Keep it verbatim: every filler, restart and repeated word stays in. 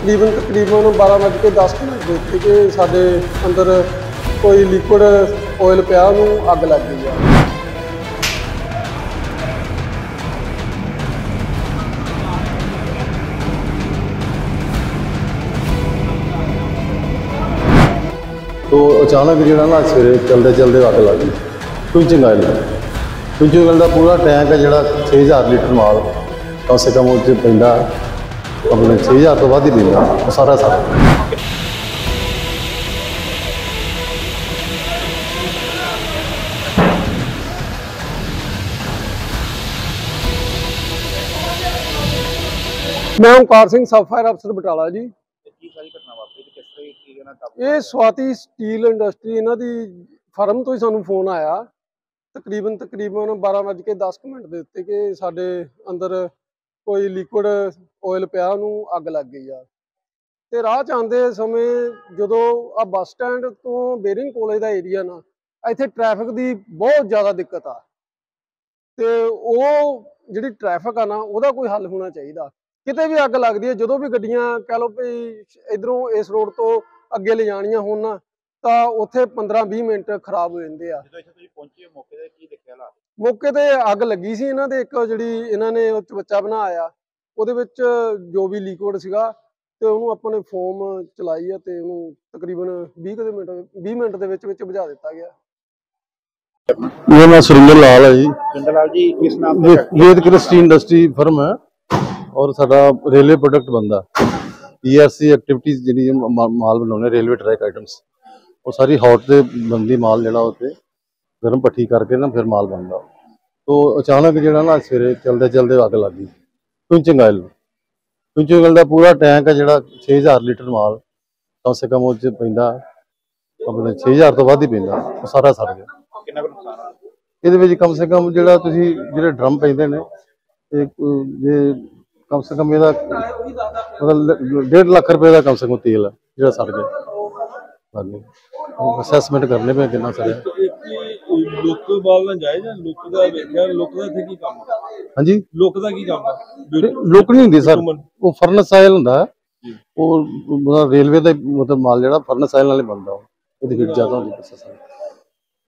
तकरीबन तकरीबन बारह बज के दस मिनट ਦੇ ਉੱਤੇ ਕਿ ਸਾਡੇ ਅੰਦਰ ਕੋਈ ਲਿਕੁਇਡ ਆਇਲ ਪਿਆ, ਉਹਨੂੰ ਅੱਗ ਲੱਗ ਗਈ ਆ। तो अचानक जो ना सवेरे चलते चलते अग लग गई क्विंचिंग आयल क्विंचिंग आयल का पूरा टैंक है जोड़ा छे हज़ार लीटर माल कम से कम उस पैंदा अपने छे हज़ार तो वध ही पैंदा सारा सारा मैं ओमकार सिंह सब फायर अफसर बटाला जी। ਇਹ ਸਵਾਤੀ ਸਟੀਲ ਇੰਡਸਟਰੀ ਇਹਨਾਂ ਦੀ ਫਰਮ ਤੋਂ ਹੀ ਸਾਨੂੰ ਫੋਨ ਆਇਆ ਤਕਰੀਬਨ ਤਕਰੀਬਨ ਬਾਰ੍ਹਾਂ ਵੱਜ ਕੇ ਦਸ ਮਿੰਟ ਦੇ ਉੱਤੇ ਕਿ ਸਾਡੇ ਅੰਦਰ ਕੋਈ ਲਿਕੁਇਡ ਆਇਲ ਪਿਆ, ਉਹਨੂੰ ਅੱਗ ਲੱਗ ਗਈ ਆ। ਤੇ ਰਾਹ 'ਚ ਆਉਂਦੇ ਸਮੇਂ ਜਦੋਂ ਆ ਬੱਸ ਸਟੈਂਡ ਤੋਂ ਬੇਰਿੰਗ ਕਾਲਜ ਦਾ ਏਰੀਆ ਨਾ, ਇੱਥੇ ਟ੍ਰੈਫਿਕ ਦੀ ਬਹੁਤ ਜ਼ਿਆਦਾ ਦਿੱਕਤ ਆ ਤੇ ਉਹ ਜਿਹੜੀ ਟ੍ਰੈਫਿਕ ਆ ਨਾ, ਉਹਦਾ ਕੋਈ ਹੱਲ ਹੋਣਾ ਚਾਹੀਦਾ। ਕਿਤੇ ਵੀ ਅੱਗ ਲੱਗਦੀ ਹੈ, ਜਦੋਂ ਵੀ ਗੱਡੀਆਂ ਕਹਿ ਲਓ ਵੀ ਇੱਧਰੋਂ ਇਸ ਰੋਡ ਤੋਂ ਅੱਗੇ ਲੈ ਜਾਣੀਆਂ ਹੋਣ ਨਾ, ਤਾਂ ਉੱਥੇ ਪੰਦਰਾਂ ਵੀਹ ਮਿੰਟ ਖਰਾਬ ਹੋ ਜਾਂਦੇ ਆ। ਜਦੋਂ ਇੱਥੇ ਤੁਸੀਂ ਪਹੁੰਚੇ ਮੌਕੇ ਤੇ ਕੀ ਦੇਖਿਆ ਹਾਲਾਤ? ਮੌਕੇ ਤੇ ਅੱਗ ਲੱਗੀ ਸੀ ਇਹਨਾਂ ਦੇ, ਇੱਕ ਜਿਹੜੀ ਇਹਨਾਂ ਨੇ ਉਹ ਚਵੱਚਾ ਬਣਾਇਆ, ਉਹਦੇ ਵਿੱਚ ਜੋ ਵੀ ਲਿਕੁਇਡ ਸੀਗਾ ਤੇ ਉਹਨੂੰ ਆਪਾਂ ਨੇ ਫੋਮ ਚਲਾਈ ਆ ਤੇ ਉਹਨੂੰ ਤਕਰੀਬਨ ਵੀਹ ਕੁ ਮਿੰਟ ਵੀਹ ਮਿੰਟ ਦੇ ਵਿੱਚ ਵਿੱਚ ਬੁਝਾ ਦਿੱਤਾ ਗਿਆ। मेरा नाम सुरिंदर लाल है जी। सुरिंदर लाल जी किस नाम वे, वेद कृष्टि इंडस्ट्री फर्म है और साडा रेलवे प्रोडक्ट बनता ई आर सी एक्टिविटीज जी माल बनाने रेलवे ट्रैक आइटम्स वो सारी हॉट से बनती माल जोड़ा उत्ते गर्म भट्ठी करके ना फिर माल बनता। तो अचानक जो ना सवेरे चलते चलते अग लग गई क्विंचिंग आयल क्विंचिंग आयल का पूरा टैंक है जोड़ा छे हज़ार लीटर माल कम से कम उस पैंदा अपने छे हज़ार तो वध ही पैंदा सारा सड़ गया। ये कम से कम जो ड्रम पेंदे ने जे कम से कम ये मतलब डेढ़ लाख रुपए का कम से कम तेल है जो सड़ गया। असैसमेंट करने पे कितना सड़िया। हाँ जी लुक नहीं होंगी सर, वो फर्नस आयल होंदा है, वो रेलवे का मतलब माल जो फर्नस आयल नाल बनता, वो हीट ज्यादा होंदी।